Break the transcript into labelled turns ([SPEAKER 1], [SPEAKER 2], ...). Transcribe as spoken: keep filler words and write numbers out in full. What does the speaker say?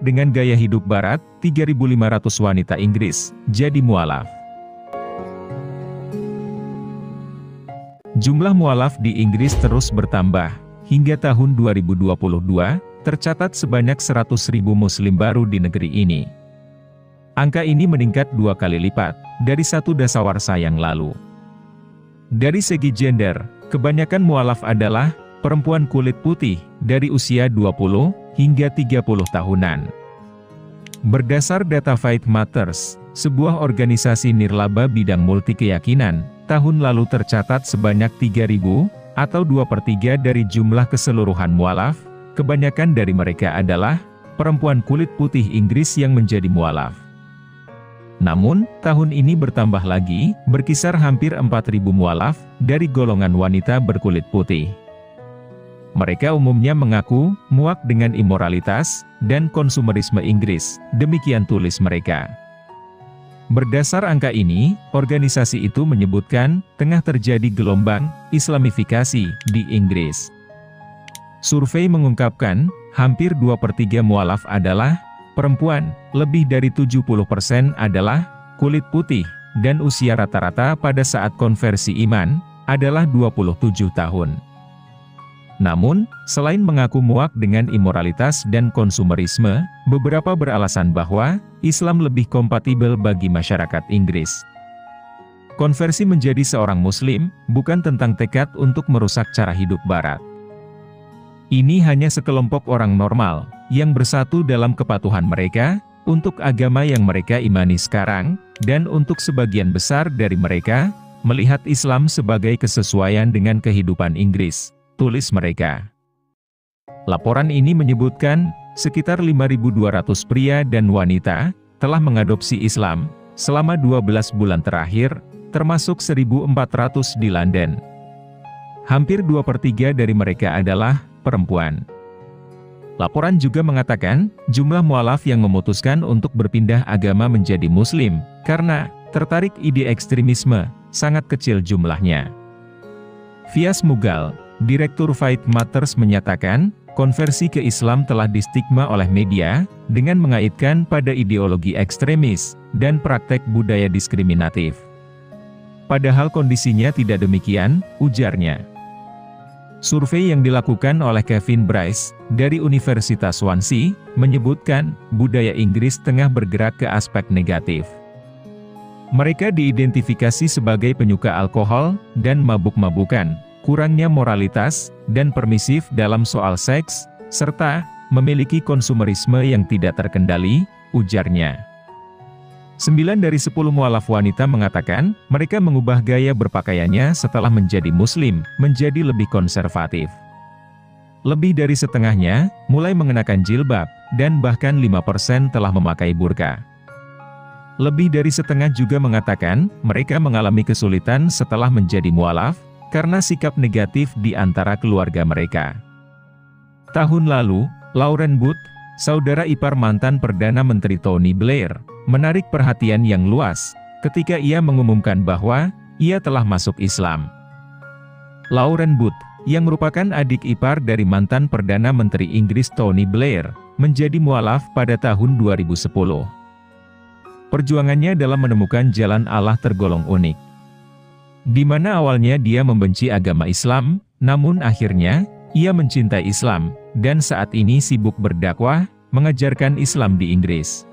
[SPEAKER 1] dengan gaya hidup barat, tiga ribu lima ratus wanita Inggris jadi mualaf. Jumlah mualaf di Inggris terus bertambah. Hingga tahun dua ribu dua puluh dua, tercatat sebanyak seratus ribu muslim baru di negeri ini. Angka ini meningkat dua kali lipat dari satu dasawarsa yang lalu. Dari segi gender, kebanyakan mualaf adalah perempuan kulit putih dari usia dua puluh hingga tiga puluh tahunan. Berdasar data Faith Matters, sebuah organisasi nirlaba bidang multi keyakinan, tahun lalu tercatat sebanyak tiga ribu, atau dua per tiga dari jumlah keseluruhan mualaf. Kebanyakan dari mereka adalah perempuan kulit putih Inggris yang menjadi mualaf. Namun, tahun ini bertambah lagi, berkisar hampir empat ribu mualaf dari golongan wanita berkulit putih. Mereka umumnya mengaku muak dengan imoralitas dan konsumerisme Inggris, demikian tulis mereka. Berdasar angka ini, organisasi itu menyebutkan tengah terjadi gelombang Islamifikasi di Inggris. Survei mengungkapkan, hampir dua per tiga mualaf adalah perempuan, lebih dari tujuh puluh persen adalah kulit putih, dan usia rata-rata pada saat konversi iman adalah dua puluh tujuh tahun. Namun, selain mengaku muak dengan imoralitas dan konsumerisme, beberapa beralasan bahwa Islam lebih kompatibel bagi masyarakat Inggris. Konversi menjadi seorang Muslim bukan tentang tekad untuk merusak cara hidup Barat. Ini hanya sekelompok orang normal yang bersatu dalam kepatuhan mereka untuk agama yang mereka imani sekarang, dan untuk sebagian besar dari mereka melihat Islam sebagai kesesuaian dengan kehidupan Inggris, tulis mereka. Laporan ini menyebutkan, sekitar lima ribu dua ratus pria dan wanita telah mengadopsi Islam selama dua belas bulan terakhir, termasuk seribu empat ratus di London. Hampir dua per tiga dari mereka adalah perempuan. Laporan juga mengatakan, jumlah mualaf yang memutuskan untuk berpindah agama menjadi Muslim karena tertarik ide ekstremisme sangat kecil jumlahnya. Fias Mughal, Direktur Faith Matters menyatakan, konversi ke Islam telah distigma oleh media, dengan mengaitkan pada ideologi ekstremis, dan praktek budaya diskriminatif. Padahal kondisinya tidak demikian, ujarnya. Survei yang dilakukan oleh Kevin Bryce, dari Universitas Swansea, menyebutkan, budaya Inggris tengah bergerak ke aspek negatif. Mereka diidentifikasi sebagai penyuka alkohol, dan mabuk-mabukan, kurangnya moralitas, dan permisif dalam soal seks, serta memiliki konsumerisme yang tidak terkendali, ujarnya. Sembilan dari sepuluh mualaf wanita mengatakan, mereka mengubah gaya berpakaiannya setelah menjadi Muslim, menjadi lebih konservatif. Lebih dari setengahnya, mulai mengenakan jilbab, dan bahkan lima persen telah memakai burka. Lebih dari setengah juga mengatakan, mereka mengalami kesulitan setelah menjadi mualaf, karena sikap negatif di antara keluarga mereka. Tahun lalu, Lauren Booth, saudara ipar mantan Perdana Menteri Tony Blair, menarik perhatian yang luas, ketika ia mengumumkan bahwa, ia telah masuk Islam. Lauren Booth, yang merupakan adik ipar dari mantan Perdana Menteri Inggris Tony Blair, menjadi mualaf pada tahun dua ribu sepuluh. Perjuangannya dalam menemukan jalan Allah tergolong unik. Di mana awalnya dia membenci agama Islam, namun akhirnya, ia mencintai Islam, dan saat ini sibuk berdakwah, mengajarkan Islam di Inggris.